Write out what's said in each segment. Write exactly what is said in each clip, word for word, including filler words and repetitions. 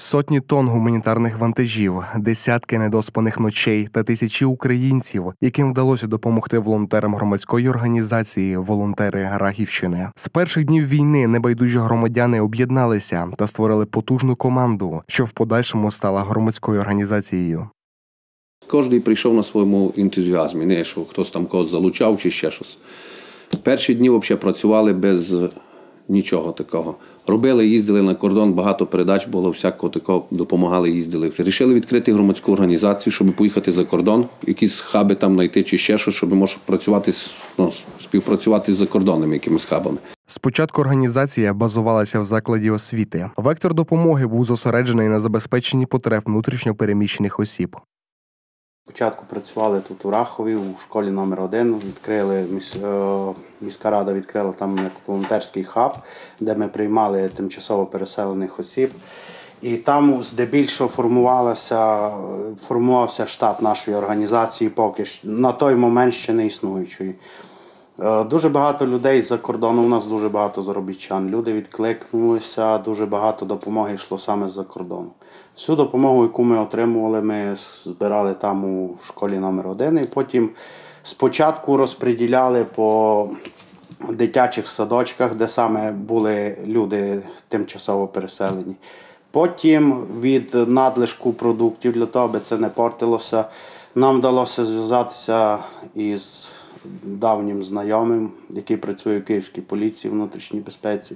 Сотні тонн гуманітарних вантажів, десятки недоспаних ночей та тисячі українців, яким вдалося допомогти волонтерам громадської організації «Волонтери Рахівщини». З перших днів війни небайдужі громадяни об'єдналися та створили потужну команду, що в подальшому стала громадською організацією. Кожен прийшов на своєму ентузіазмі, не що хтось там когось залучав чи ще щось. Перші дні взагалі працювали без нічого такого. Робили, їздили на кордон, багато передач було, всякого такого, допомагали, їздили. Рішили відкрити громадську організацію, щоб поїхати за кордон, якісь хаби там знайти чи ще щось, щоб може працювати, ну, співпрацювати з закордонними якимись хабами. Спочатку організація базувалася в закладі освіти. Вектор допомоги був зосереджений на забезпеченні потреб внутрішньо переміщених осіб. Спочатку працювали тут у Рахові, у школі номер один, відкрили, міська рада відкрила там волонтерський хаб, де ми приймали тимчасово переселених осіб. І там здебільшого формувався, формувався штаб нашої організації, поки на той момент ще не існуючої. Дуже багато людей з-за кордону, у нас дуже багато заробітчан. Люди відкликнулися, дуже багато допомоги йшло саме з-за кордону. Всю допомогу, яку ми отримували, ми збирали там у школі номер один, і потім спочатку розподіляли по дитячих садочках, де саме були люди тимчасово переселені. Потім від надлишку продуктів, для того, аби це не портилося, нам вдалося зв'язатися із давнім знайомим, який працює в Київській поліції внутрішній безпеці.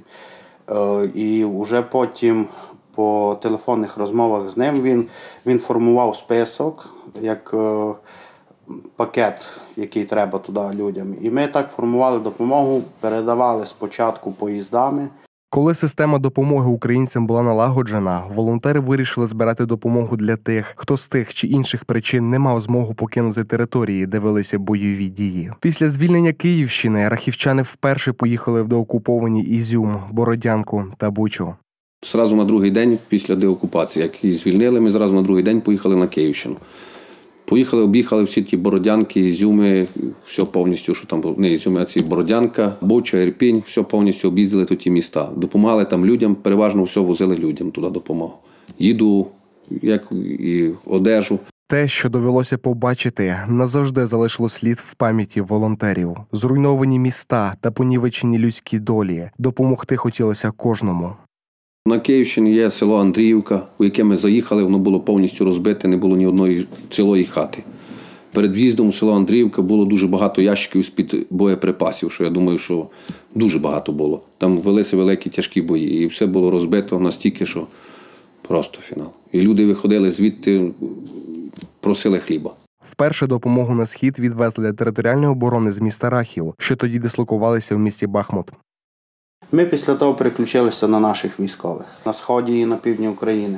І вже потім по телефонних розмовах з ним він, він формував список, як е, пакет, який треба туди людям. І ми так формували допомогу, передавали спочатку поїздами. Коли система допомоги українцям була налагоджена, волонтери вирішили збирати допомогу для тих, хто з тих чи інших причин не мав змогу покинути території, де велися бойові дії. Після звільнення Київщини рахівчани вперше поїхали в деокуповані Ізюм, Бородянку та Бучу. Зразу на другий день після деокупації, як її звільнили, ми зразу на другий день поїхали на Київщину. Поїхали, об'їхали всі ті Бородянки, Ізюми, все повністю, що там було, не Ізюми, а ці Бородянка, Буча, Ірпінь, все повністю об'їздили тут ті міста. Допомагали там людям, переважно все возили людям туди допомогу. Їду, як і одежу. Те, що довелося побачити, назавжди залишило слід в пам'яті волонтерів. Зруйновані міста та понівечені людські долі. Допомогти хотілося кожному. На Київщині є село Андріївка, у яке ми заїхали, воно було повністю розбите, не було ні одної цілої хати. Перед в'їздом у село Андріївка було дуже багато ящиків з-під боєприпасів, що я думаю, що дуже багато було. Там велися великі тяжкі бої, і все було розбито настільки, що просто фінал. І люди виходили звідти, просили хліба. Вперше допомогу на схід відвезли для територіальної оборони з міста Рахів, що тоді дислокувалися в місті Бахмут. Ми після того переключилися на наших військових на сході і на півдні України.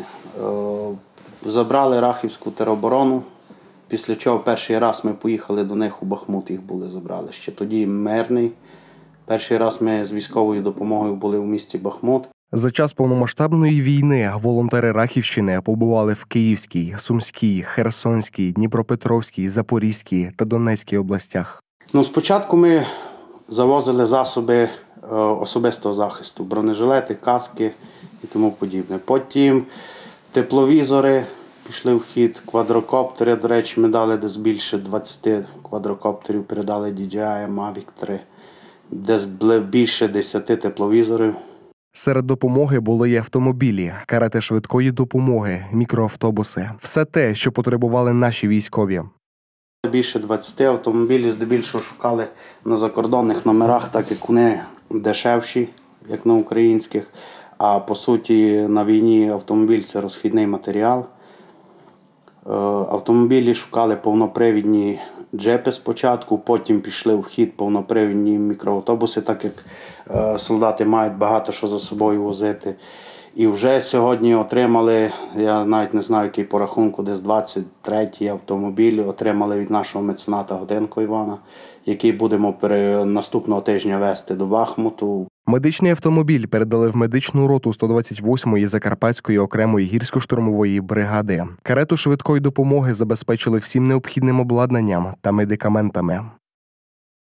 Забрали Рахівську тероборону, після чого перший раз ми поїхали до них у Бахмут, їх були забрали. Ще тоді мирний. Перший раз ми з військовою допомогою були в місті Бахмут. За час повномасштабної війни волонтери Рахівщини побували в Київській, Сумській, Херсонській, Дніпропетровській, Запорізькій та Донецькій областях. Ну, спочатку ми завозили засоби особистого захисту, бронежилети, каски і тому подібне. Потім тепловізори пішли в хід, квадрокоптери, до речі, ми дали десь більше двадцяти квадрокоптерів, передали ді джей ай, Мавік три, десь більше десяти тепловізорів. Серед допомоги були й автомобілі, карети швидкої допомоги, мікроавтобуси. Все те, що потребували наші військові. Більше двадцяти автомобілів, здебільшого шукали на закордонних номерах, так як вони дешевші, як на українських. А по суті на війні автомобіль – це розхідний матеріал. Автомобілі шукали повнопривідні джипи спочатку, потім пішли в хід повнопривідні мікроавтобуси, так як солдати мають багато що за собою возити. І вже сьогодні отримали, я навіть не знаю, який по рахунку, десь двадцять третій автомобіль отримали від нашого мецената Годенко Івана, який будемо наступного тижня везти до Бахмуту. Медичний автомобіль передали в медичну роту сто двадцять восьмої Закарпатської окремої гірсько-штурмової бригади. Карету швидкої допомоги забезпечили всім необхідним обладнанням та медикаментами.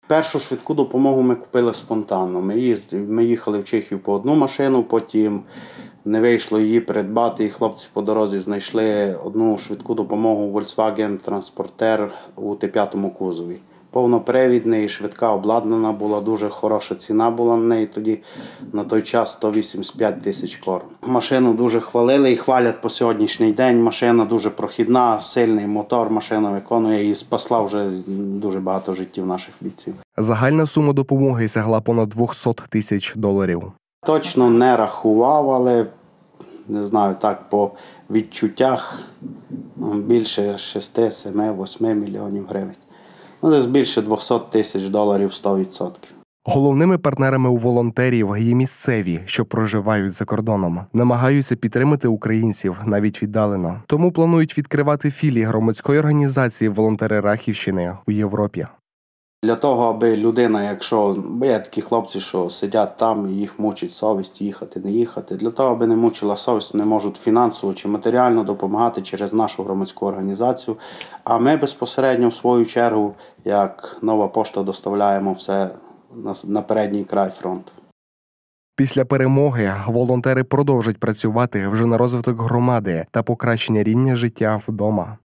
Першу швидку допомогу ми купили спонтанно. Ми, їздили, ми їхали в Чехію по одну машину, потім не вийшло її придбати, і хлопці по дорозі знайшли одну швидку допомогу Volkswagen Transporter у Т п'ять кузові. Повнопривідний, швидка обладнана була, дуже хороша ціна була на неї тоді, на той час сто вісімдесят п'ять тисяч корон. Машину дуже хвалили і хвалять по сьогоднішній день. Машина дуже прохідна, сильний мотор, машина виконує і спасла вже дуже багато життів наших бійців. Загальна сума допомоги сягла понад двісті тисяч доларів. Точно не рахував, але, не знаю, так по відчуттях більше шести, семи, восьми мільйонів гривень. Ну, десь більше двісті тисяч доларів сто відсотків. Головними партнерами у волонтерів є місцеві, що проживають за кордоном. Намагаються підтримати українців навіть віддалено. Тому планують відкривати філії громадської організації «Волонтери Рахівщини» у Європі. Для того, аби людина, якщо, бо є такі хлопці, що сидять там і їх мучить совість, їхати, не їхати, для того, аби не мучила совість, не можуть фінансово чи матеріально допомагати через нашу громадську організацію. А ми безпосередньо, в свою чергу, як Нова пошта, доставляємо все на, на передній край фронту. Після перемоги волонтери продовжать працювати вже на розвиток громади та покращення рівня життя вдома.